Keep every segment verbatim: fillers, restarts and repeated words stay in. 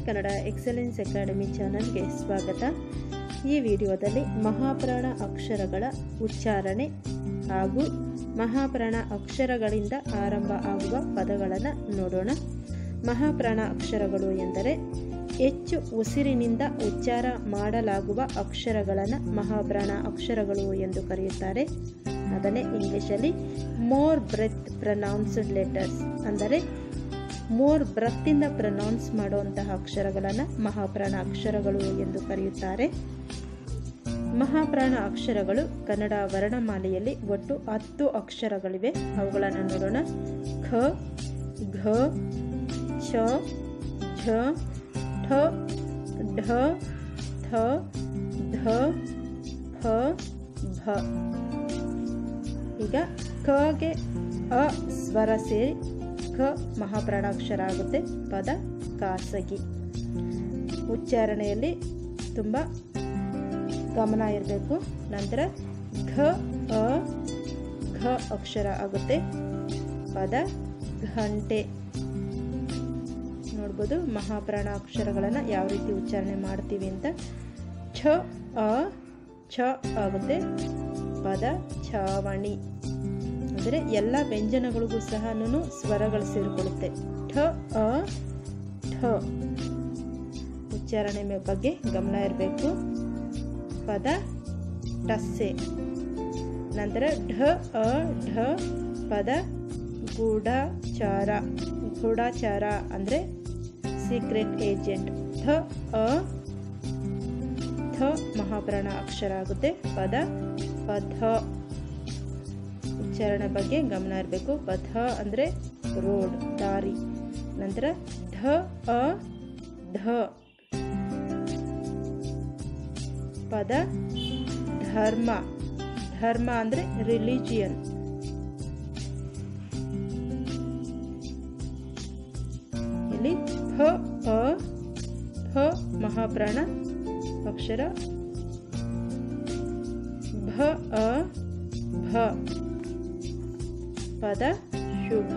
Kannada excellence academy ಚಾನಲ್ಗೆ ಸ್ವಾಗತ. ಈ ವಿಡಿಯೋದಲ್ಲಿ ಮಹಾಪ್ರಾಣ ಅಕ್ಷರಗಳ ಉಚ್ಚಾರಣೆ ಹಾಗೂ ಮಹಾಪ್ರಾಣ ಅಕ್ಷರಗಳಿಂದ ಆರಂಭ ಆಗುವ ಪದಗಳನ್ನು ನೋಡೋಣ. ಮಹಾಪ್ರಾಣ ಅಕ್ಷರಗಳು ಎಂದರೆ ಹೆಚ್ಚು ಉಸಿರಿನಿಂದ ಉಚ್ಚಾರ ಮಾಡಲಾಗುವ ಅಕ್ಷರಗಳನ್ನು ಮಹಾಪ್ರಾಣ ಅಕ್ಷರಗಳು ಎಂದು ಕರೆಯುತ್ತಾರೆ. ಅದನ್ನೇ ಇಂಗ್ಲಿಷಲ್ಲಿ ಮೋರ್ ಬ್ರೆತ್ ಪ್ರೊನೌನ್ಸ್ಡ್ ಲೆಟರ್ಸ್ ಅಂದರೆ ಮೋರ್ ಬ್ರೆತ್ತಿಂದ ಪ್ರೊನೌನ್ಸ್ ಮಾಡುವಂತಹ ಅಕ್ಷರಗಳನ್ನು ಮಹಾಪ್ರಾಣ ಅಕ್ಷರಗಳು ಎಂದು ಕರೆಯುತ್ತಾರೆ. ಮಹಾಪ್ರಾಣ ಅಕ್ಷರಗಳು ಕನ್ನಡ ವರ್ಣಮಾಲೆಯಲ್ಲಿ ಒಟ್ಟು ಹತ್ತು ಅಕ್ಷರಗಳಿವೆ. ಅವುಗಳನ್ನು ನೋಡೋಣ. ಖ, ಘ, ಛ, ಝ, ಠ, ಢ, ಥ, ಧ, ಫ, ಭ. ಈಗ ಖಗೆ ಅ ಸ್ವರ ಸೇರಿ ಖ ಮಹಾಪ್ರಾಣ ಅಕ್ಷರ ಆಗುತ್ತೆ. ಪದ ಖಾಸಗಿ. ಉಚ್ಚಾರಣೆಯಲ್ಲಿ ತುಂಬ ಗಮನ ಇರಬೇಕು. ನಂತರ ಘ ಅ ಘ ಅಕ್ಷರ ಆಗುತ್ತೆ. ಪದ ಘಂಟೆ. ನೋಡ್ಬೋದು ಮಹಾಪ್ರಾಣ ಅಕ್ಷರಗಳನ್ನು ಯಾವ ರೀತಿ ಉಚ್ಚಾರಣೆ ಮಾಡ್ತೀವಿ ಅಂತ. ಛ ಅ ಛ ಆಗುತ್ತೆ. ಪದ ಛಾವಣಿ. ಅಂದರೆ ಎಲ್ಲ ವ್ಯಂಜನಗಳಿಗೂ ಸಹ ಸ್ವರಗಳು ಸೇರಿಕೊಳ್ಳುತ್ತೆ. ಠ ಅ ಠ. ಉಚ್ಚಾರಣೆ ಬಗ್ಗೆ ಗಮನ ಇರಬೇಕು. ಪದ ಟಸ್ಸೆ. ನಂತರ ಢ ಅ ಢ. ಪದ ಗೂಢಚಾರ. ಗೂಢಚಾರ ಅಂದರೆ ಸೀಕ್ರೆಟ್ ಏಜೆಂಟ್. ಥ ಅ ಥ ಮಹಾಪ್ರಾಣ ಅಕ್ಷರ ಆಗುತ್ತೆ. ಪದ ಪಥ. ಉಚ್ಚಾರಣೆ ಬಗ್ಗೆ ಗಮನ ಇರಬೇಕು. ಪಥ ಅಂದರೆ ರೋಡ್, ದಾರಿ. ನಂತರ ಧ ಅ ಧ. ಪದ ಧರ್ಮ. ಧರ್ಮ ಅಂದರೆ ರಿಲಿಜಿಯನ್. ಇಲ್ಲಿ ಫ ಅ ಫ ಮಹಾಪ್ರಾಣ ಅಕ್ಷರ. ಭ ಅ ಭ. ಪದ ಶುಭ.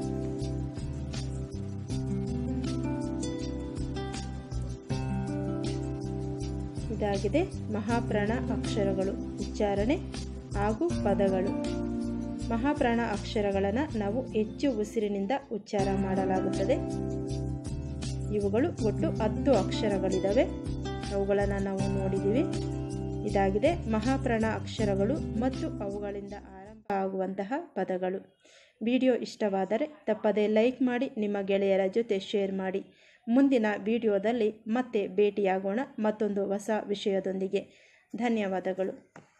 ಇದಾಗಿದೆ ಮಹಾಪ್ರಾಣ ಅಕ್ಷರಗಳು ಉಚ್ಚಾರಣೆ ಹಾಗೂ ಪದಗಳು. ಮಹಾಪ್ರಾಣ ಅಕ್ಷರಗಳನ್ನು ನಾವು ಹೆಚ್ಚು ಉಸಿರಿನಿಂದ ಉಚ್ಚಾರ ಮಾಡಲಾಗುತ್ತದೆ. ಇವುಗಳು ಒಟ್ಟು ಹತ್ತು ಅಕ್ಷರಗಳಿದ್ದಾವೆ. ಅವುಗಳನ್ನು ನಾವು ನೋಡಿದ್ದೀವಿ. ಇದಾಗಿದೆ ಮಹಾಪ್ರಾಣ ಅಕ್ಷರಗಳು ಮತ್ತು ಅವುಗಳಿಂದ ಆರಂಭ ಆಗುವಂತಹ ಪದಗಳು. ವಿಡಿಯೋ ಇಷ್ಟವಾದರೆ ತಪ್ಪದೇ ಲೈಕ್ ಮಾಡಿ, ನಿಮ್ಮ ಗೆಳೆಯರ ಜೊತೆ ಶೇರ್ ಮಾಡಿ. ಮುಂದಿನ ವಿಡಿಯೋದಲ್ಲಿ ಮತ್ತೆ ಭೇಟಿಯಾಗೋಣ ಮತ್ತೊಂದು ಹೊಸ ವಿಷಯದೊಂದಿಗೆ. ಧನ್ಯವಾದಗಳು.